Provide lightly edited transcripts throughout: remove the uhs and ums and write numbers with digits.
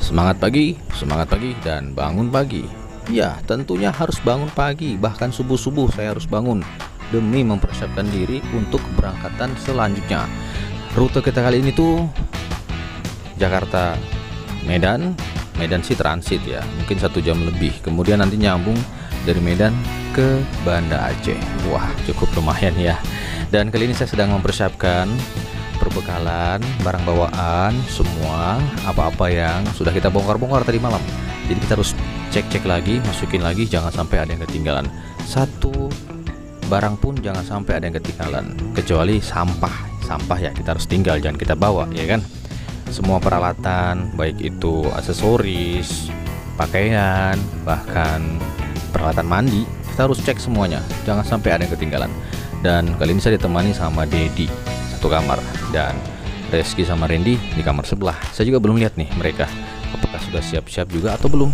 Semangat pagi dan bangun pagi. Ya, tentunya harus bangun pagi, bahkan subuh-subuh saya harus bangun demi mempersiapkan diri untuk keberangkatan selanjutnya. Rute kita kali ini tuh Jakarta Medan. Medan sih transit ya, mungkin 1 jam lebih. Kemudian nanti nyambung dari Medan ke Banda Aceh. Wah, cukup lumayan ya. Dan kali ini saya sedang mempersiapkan perbekalan, barang bawaan, semua apa-apa yang sudah kita bongkar-bongkar tadi malam. Jadi kita harus cek-cek lagi, masukin lagi, jangan sampai ada yang ketinggalan. Satu barang pun jangan sampai ada yang ketinggalan, kecuali sampah ya kita harus tinggal, jangan kita bawa ya kan. Semua peralatan, baik itu aksesoris, pakaian, bahkan peralatan mandi, kita harus cek semuanya, jangan sampai ada yang ketinggalan. Dan kali ini saya ditemani sama Dedi, satu kamar, dan Reski sama Randy di kamar sebelah. Saya juga belum lihat nih mereka apakah sudah siap-siap juga atau belum.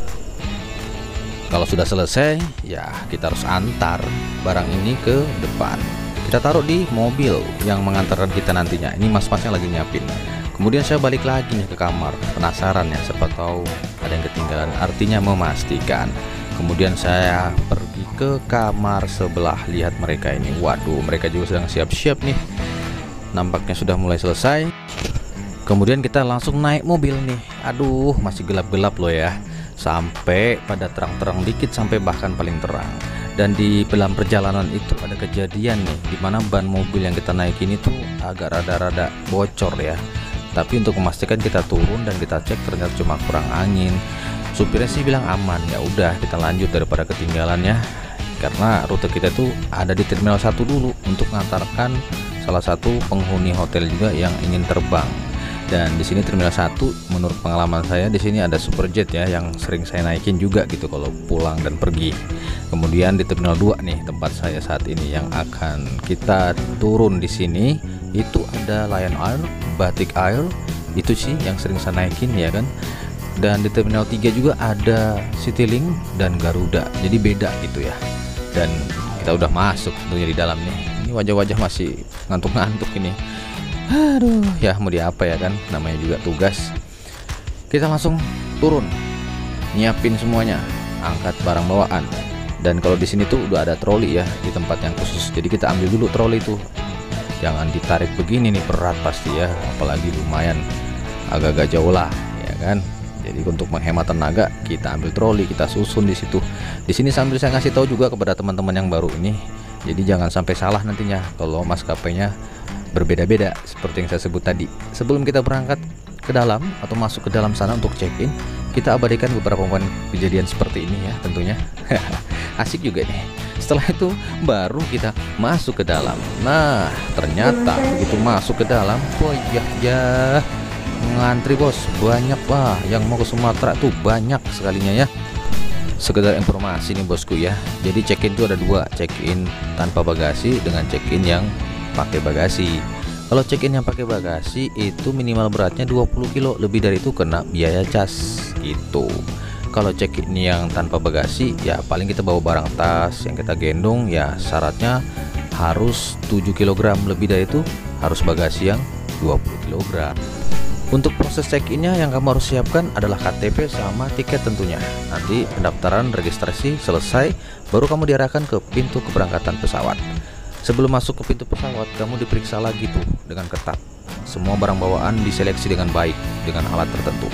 Kalau sudah selesai ya kita harus antar barang ini ke depan, kita taruh di mobil yang mengantarkan kita nantinya. Ini mas-masnya lagi nyiapin. Kemudian saya balik lagi nih ke kamar, penasaran ya, siapa tahu ada yang ketinggalan, artinya memastikan. Kemudian saya pergi ke kamar sebelah, lihat mereka ini. Waduh, mereka juga sedang siap-siap nih. Nampaknya sudah mulai selesai. Kemudian kita langsung naik mobil nih. Aduh, masih gelap-gelap loh ya. Sampai pada terang-terang dikit, sampai bahkan paling terang. Dan di dalam perjalanan itu ada kejadian nih, dimana ban mobil yang kita naikin itu agak rada-rada bocor ya. Tapi untuk memastikan kita turun dan kita cek, ternyata cuma kurang angin. Supirnya sih bilang aman, ya udah kita lanjut daripada ketinggalan ya. Karena rute kita tuh ada di Terminal 1 dulu untuk mengantarkan salah satu penghuni hotel juga yang ingin terbang. Dan di sini Terminal 1 menurut pengalaman saya di sini ada Superjet ya yang sering saya naikin juga gitu kalau pulang dan pergi. Kemudian di Terminal 2 nih tempat saya saat ini yang akan kita turun di sini itu ada Lion Air, Batik Air, itu sih yang sering saya naikin ya kan. Dan di Terminal 3 juga ada Citylink dan Garuda, jadi beda gitu ya. Dan kita udah masuk tentunya di dalam nih. Ini wajah-wajah masih ngantuk-ngantuk ini. Aduh, ya mau diapa ya kan, namanya juga tugas. Kita langsung turun, nyiapin semuanya, angkat barang bawaan. Dan kalau di sini tuh udah ada troli ya di tempat yang khusus. Jadi kita ambil dulu troli tuh. Jangan ditarik begini nih, berat pasti ya, apalagi lumayan agak-agak jauh lah ya kan. Jadi untuk menghemat tenaga kita ambil troli, kita susun di situ. Di sini sambil saya ngasih tahu juga kepada teman-teman yang baru ini. Jadi jangan sampai salah nantinya kalau maskapainya berbeda-beda seperti yang saya sebut tadi. Sebelum kita berangkat ke dalam atau masuk ke dalam sana untuk check-in, kita abadikan beberapa momen kejadian seperti ini ya tentunya. Asik juga nih. Setelah itu baru kita masuk ke dalam. Nah, ternyata begitu masuk ke dalam, oh ya ngantri bos, banyak wah yang mau ke Sumatera tuh banyak sekalinya ya. Sekedar informasi nih bosku ya, jadi check-in itu ada dua, check-in tanpa bagasi dengan check-in yang pakai bagasi. Kalau check-in yang pakai bagasi itu minimal beratnya 20 kilo, lebih dari itu kena biaya cas gitu. Kalau check-in yang tanpa bagasi ya paling kita bawa barang tas yang kita gendong ya, syaratnya harus 7 kg, lebih dari itu harus bagasi yang 20 kg. Untuk proses check-innya yang kamu harus siapkan adalah KTP sama tiket tentunya. Nanti pendaftaran registrasi selesai, baru kamu diarahkan ke pintu keberangkatan pesawat. Sebelum masuk ke pintu pesawat, kamu diperiksa lagi tuh dengan ketat. Semua barang bawaan diseleksi dengan baik dengan alat tertentu.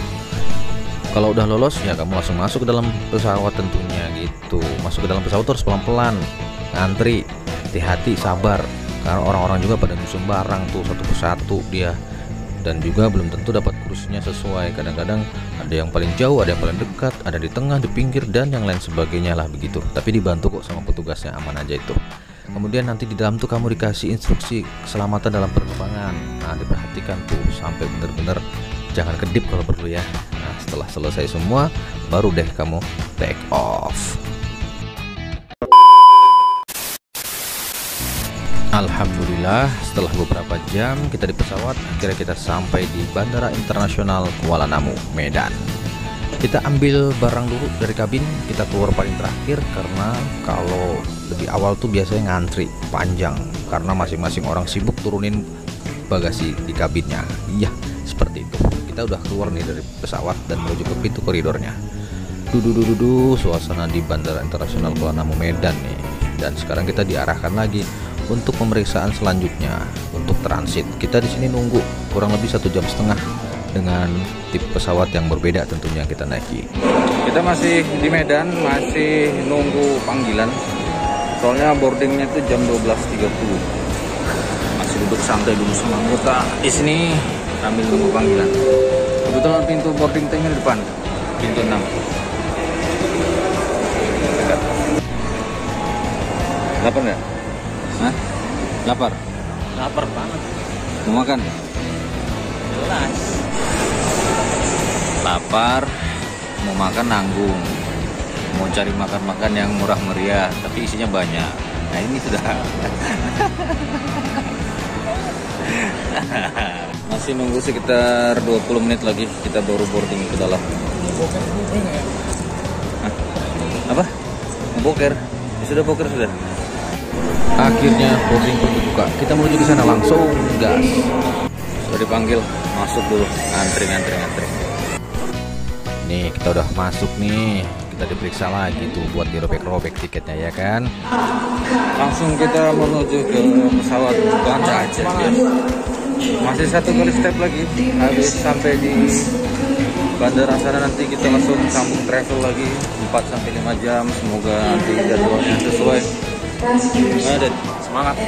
Kalau udah lolos ya kamu langsung masuk ke dalam pesawat tentunya gitu. Masuk ke dalam pesawat terus pelan-pelan, ngantri, hati-hati, sabar. Karena orang-orang juga pada nyusun barang tuh satu persatu dia. Dan juga belum tentu dapat kursinya sesuai. Kadang-kadang ada yang paling jauh, ada yang paling dekat, ada di tengah, di pinggir, dan yang lain sebagainya lah begitu. Tapi dibantu kok sama petugasnya, aman aja itu. Kemudian nanti di dalam tuh kamu dikasih instruksi keselamatan dalam penerbangan. Nah, diperhatikan tuh sampai bener-bener jangan kedip kalau perlu ya. Nah, setelah selesai semua baru deh kamu take off. Alhamdulillah setelah beberapa jam kita di pesawat, akhirnya kita sampai di Bandara Internasional Kuala Namu, Medan. Kita ambil barang dulu dari kabin, kita keluar paling terakhir karena kalau lebih awal tuh biasanya ngantri panjang karena masing-masing orang sibuk turunin bagasi di kabinnya. Iya, Seperti itu. Kita udah keluar nih dari pesawat dan menuju ke pintu koridornya. Suasana di Bandara Internasional Kuala Namu Medan nih. Dan sekarang kita diarahkan lagi untuk pemeriksaan selanjutnya untuk transit. Kita di sini nunggu kurang lebih 1,5 jam dengan tipe pesawat yang berbeda tentunya kita naiki. Kita masih di Medan, masih nunggu panggilan. Soalnya boardingnya itu jam 12.30. Masih duduk santai dulu sama anggota di sini sambil nunggu panggilan. Kebetulan pintu boarding di depan, pintu 6. Dekat. Lapar nggak? Hah? Lapar? Lapar banget. Mau makan? Jelas. Lapar, mau makan nanggung. Mau cari makan-makan yang murah meriah, tapi isinya banyak. Nah ini sudah. Masih nunggu sekitar 20 menit lagi, kita baru boarding ke dalam. Hah? Apa? Boker? Ya, sudah boker sudah. Akhirnya boarding pun dibuka. Kita menuju ke sana langsung gas. Sudah dipanggil, masuk dulu. Antri. Nih kita udah masuk nih. Kita diperiksa lagi tuh buat dirobek-robek tiketnya ya kan. Langsung kita menuju ke pesawat Banda Aceh ya. Masih 1 kali step lagi. Habis sampai di bandara sana nanti kita langsung sambung travel lagi 4-5 jam. Semoga nanti jadwalnya sesuai. Ada semangat.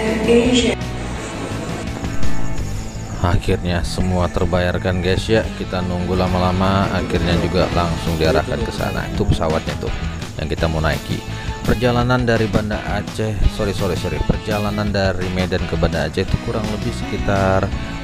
Akhirnya semua terbayarkan guys ya. Kita nunggu lama-lama, akhirnya juga langsung diarahkan ke sana. Itu pesawatnya tuh yang kita mau naiki. Perjalanan dari Banda Aceh, perjalanan dari Medan ke Banda Aceh itu kurang lebih sekitar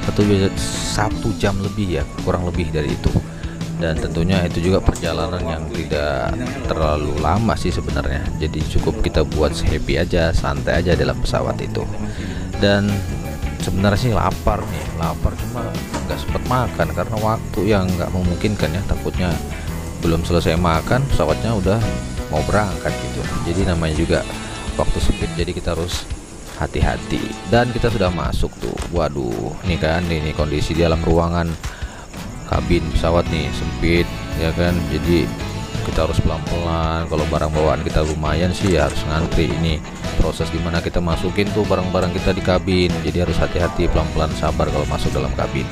1 jam lebih ya, kurang lebih dari itu. Dan tentunya itu juga perjalanan yang tidak terlalu lama sih sebenarnya. Jadi cukup kita buat happy aja, santai aja dalam pesawat itu. Dan sebenarnya sih lapar cuma nggak sempat makan karena waktu yang nggak memungkinkan ya. Takutnya belum selesai makan pesawatnya udah mau berangkat gitu. Jadi namanya juga waktu sempit, jadi kita harus hati-hati. Dan kita sudah masuk tuh. Waduh, nih kan ini kondisi di dalam ruangan kabin pesawat nih sempit ya kan. Jadi kita harus pelan-pelan. Kalau barang bawaan kita lumayan sih ya harus ngantri. Ini proses dimana kita masukin tuh barang-barang kita di kabin, jadi harus hati-hati, pelan-pelan, sabar kalau masuk dalam kabin.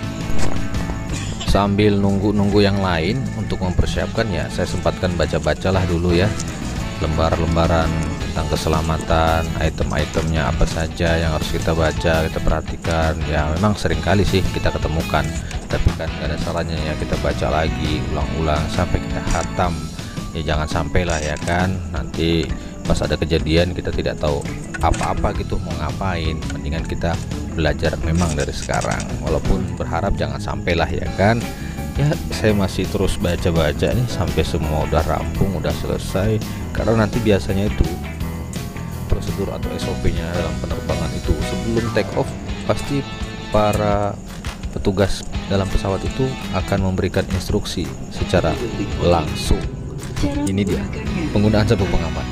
Sambil nunggu yang lain untuk mempersiapkan ya, saya sempatkan baca-bacalah dulu ya lembar-lembaran tentang keselamatan, item-itemnya apa saja yang harus kita baca, kita perhatikan. Ya memang sering kali sih kita ketemukan, tapi kan gak ada salahnya ya kita baca lagi ulang-ulang sampai kita khatam. Ya jangan sampai lah ya kan nanti pas ada kejadian kita tidak tahu apa-apa gitu mau ngapain. Mendingan kita belajar memang dari sekarang, walaupun berharap jangan sampai lah ya kan. Ya saya masih terus baca-baca nih sampai semua udah rampung, udah selesai. Karena nanti biasanya itu prosedur atau SOP-nya dalam penerbangan itu sebelum take off pasti para petugas dalam pesawat itu akan memberikan instruksi secara langsung. Ini dia penggunaan sabuk pengaman.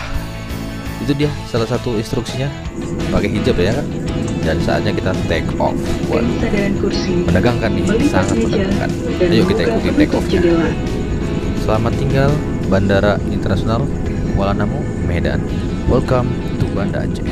Itu dia salah satu instruksinya, pakai hijab ya kan. Dan saatnya kita take off. Waduh, menegangkan nih, sangat menegangkan. Ayo kita ikuti take off-nya. Selamat tinggal Bandara Internasional Kuala Namu Medan. Welcome to Banda Aceh.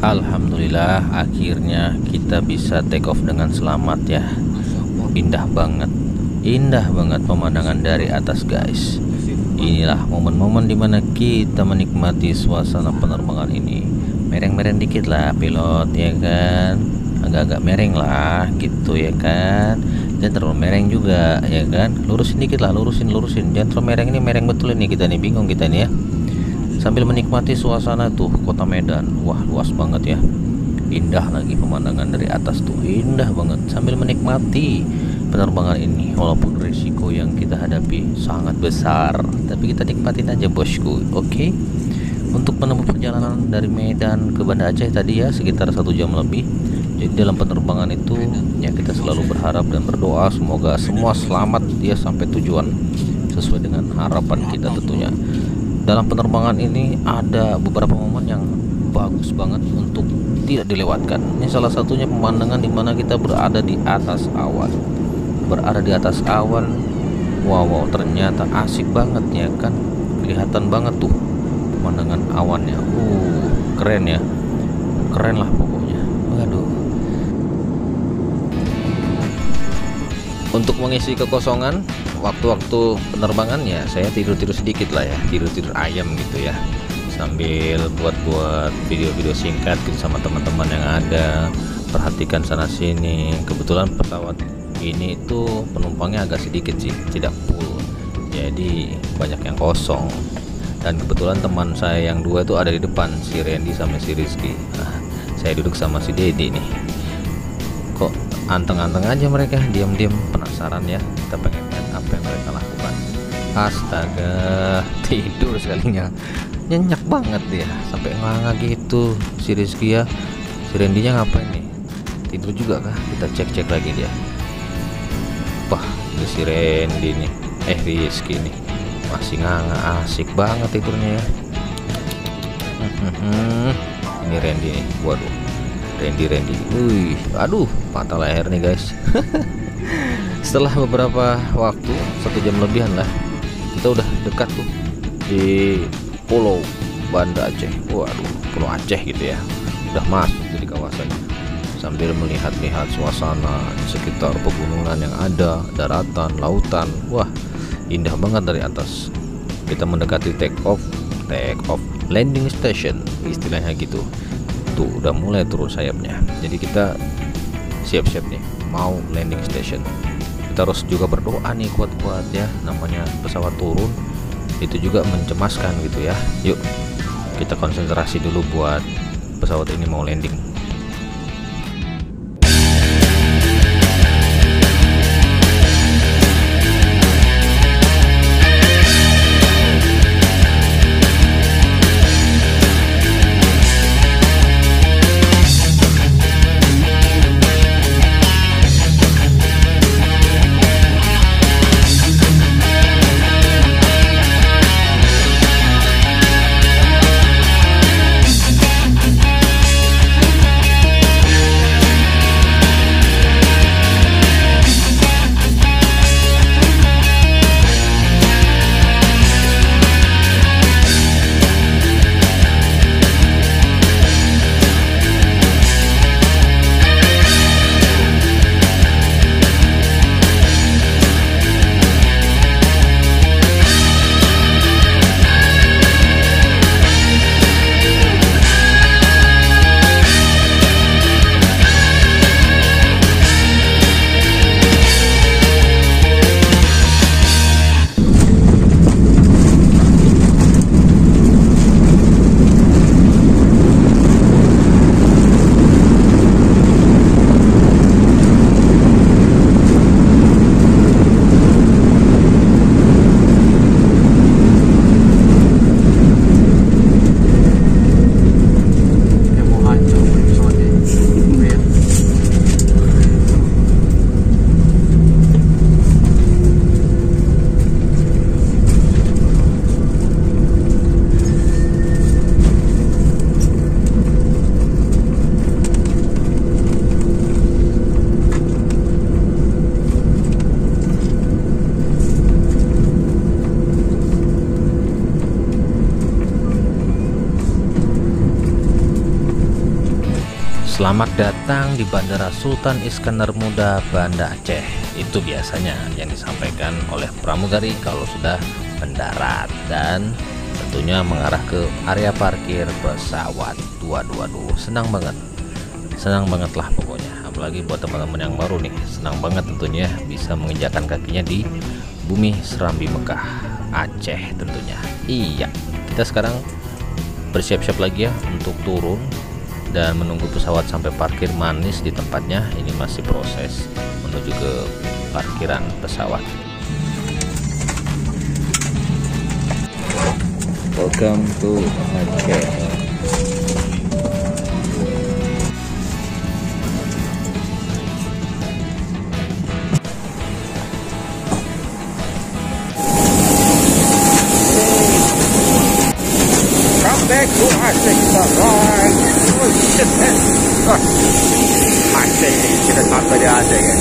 Alhamdulillah akhirnya kita bisa take off dengan selamat ya. Indah banget pemandangan dari atas guys. Inilah momen-momen dimana kita menikmati suasana penerbangan ini. Mereng-mereng dikit lah pilot ya kan, agak-agak mereng lah gitu ya kan, jangan terlalu mereng juga ya kan, lurusin dikit lah, lurusin, jangan terlalu mereng. Ini mereng betul ini, kita nih bingung kita nih ya, sambil menikmati suasana tuh kota Medan. Wah luas banget ya, indah lagi pemandangan dari atas tuh, indah banget, sambil menikmati penerbangan ini. Walaupun risiko yang kita hadapi sangat besar, tapi kita nikmatin aja bosku. Oke. Untuk menempuh perjalanan dari Medan ke Banda Aceh tadi ya sekitar 1 jam lebih. Jadi dalam penerbangan itu ya kita selalu berharap dan berdoa semoga semua selamat ya sampai tujuan sesuai dengan harapan kita tentunya. Dalam penerbangan ini ada beberapa momen yang bagus banget untuk tidak dilewatkan. Ini salah satunya pemandangan dimana kita berada di atas awan. Wow, ternyata asik banget ya kan, kelihatan banget tuh pemandangan awannya. Keren ya, keren lah pokoknya. Waduh. Untuk mengisi kekosongan waktu-waktu penerbangan ya saya tidur sedikit lah ya, tidur ayam gitu ya, sambil buat video-video singkat gitu sama teman-teman yang ada, perhatikan sana sini. Kebetulan pesawat ini itu penumpangnya agak sedikit sih, tidak full, jadi banyak yang kosong. Dan kebetulan teman saya yang 2 itu ada di depan, si Randy sama si Rizky. Nah, saya duduk sama si Dedi nih. Kok anteng-anteng aja mereka, diam-diam, penasaran ya, kita pengen lihat apa yang mereka lakukan. Astaga, tidur sekalinya, nyenyak banget dia, sampai nganga gitu si Rizky ya. Si Randy-nya ngapain nih? Tidur juga kah? Kita cek lagi dia. Wah, ini si Randy nih, Rizky nih, masih nganga, asik banget tidurnya ya. Ini Randy nih, waduh, Randy. Wih, aduh, patah leher nih guys. Setelah beberapa waktu, 1 jam lebihan lah, kita udah dekat tuh di Pulau Banda Aceh. Waduh, Pulau Aceh gitu ya, udah masuk di kawasannya. Sambil melihat suasana di sekitar pegunungan yang ada, daratan, lautan. Wah, indah banget dari atas. Kita mendekati take off landing station istilahnya gitu. Tuh udah mulai turun sayapnya. Jadi kita siap-siap nih mau landing station. Kita harus juga berdoa nih kuat-kuat ya, namanya pesawat turun itu juga mencemaskan gitu ya. Yuk kita konsentrasi dulu buat pesawat ini mau landing. Selamat datang di Bandara Sultan Iskandar Muda, Banda Aceh. Itu biasanya yang disampaikan oleh pramugari kalau sudah mendarat dan tentunya mengarah ke area parkir pesawat. Waduh, senang banget lah pokoknya. Apalagi buat teman-teman yang baru nih, senang banget tentunya bisa menginjakan kakinya di bumi Serambi Mekah, Aceh tentunya. Iya, kita sekarang bersiap-siap lagi ya untuk turun dan menunggu pesawat sampai parkir manis di tempatnya. Ini masih proses menuju ke parkiran pesawat. Welcome to Aceh. Back to Aceh kita, right? Oh shit man. Aceh nih, kita sampai di Aceh guys.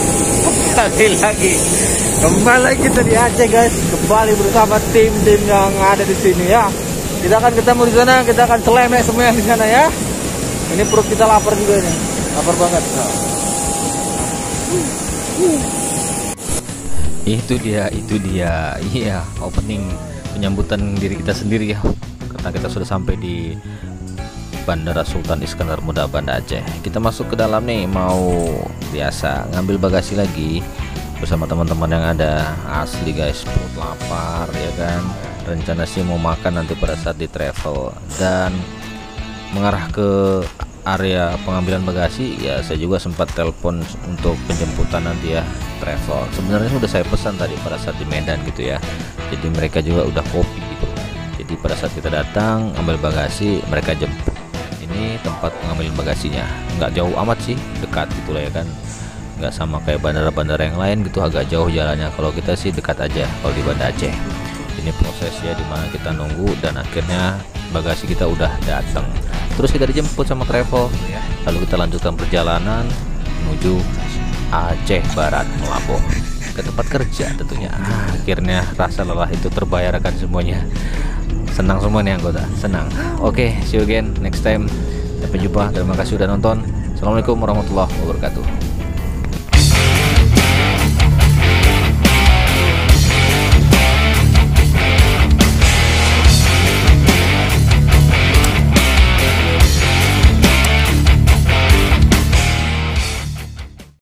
Kembali lagi kita di Aceh guys. Kembali bersama tim yang ada di sini ya. Kita akan ketemu di sana, kita akan selemek semua yang di sana ya. Ini perut kita lapar juga nih, lapar banget. Itu dia, iya opening penyambutan diri kita sendiri ya. Karena kita sudah sampai di Bandara Sultan Iskandar Muda, Banda Aceh. Kita masuk ke dalam nih, mau biasa ngambil bagasi lagi bersama teman-teman yang ada. Asli guys, perut lapar ya kan. Rencana sih mau makan nanti pada saat di travel dan mengarah ke area pengambilan bagasi. Ya saya juga sempat telepon untuk penjemputan nanti ya travel. Sebenarnya sudah saya pesan tadi pada saat di Medan gitu ya. Jadi mereka juga udah copy gitu. Jadi pada saat kita datang ambil bagasi, mereka jemput. Ini tempat pengambilan bagasinya, nggak jauh amat sih, dekat gitu lah ya kan. Nggak sama kayak bandara-bandara yang lain gitu, agak jauh jalannya. Kalau kita sih dekat aja kalau di Banda Aceh. Ini prosesnya dimana kita nunggu dan akhirnya bagasi kita udah datang. Terus kita dijemput sama travel, lalu kita lanjutkan perjalanan menuju Aceh Barat, Melampung ke tempat kerja tentunya. Akhirnya rasa lelah itu terbayarkan semuanya. Senang semua nih anggota, senang. Oke, see you again next time. Sampai jumpa. Terima kasih sudah nonton. Assalamualaikum warahmatullahi wabarakatuh.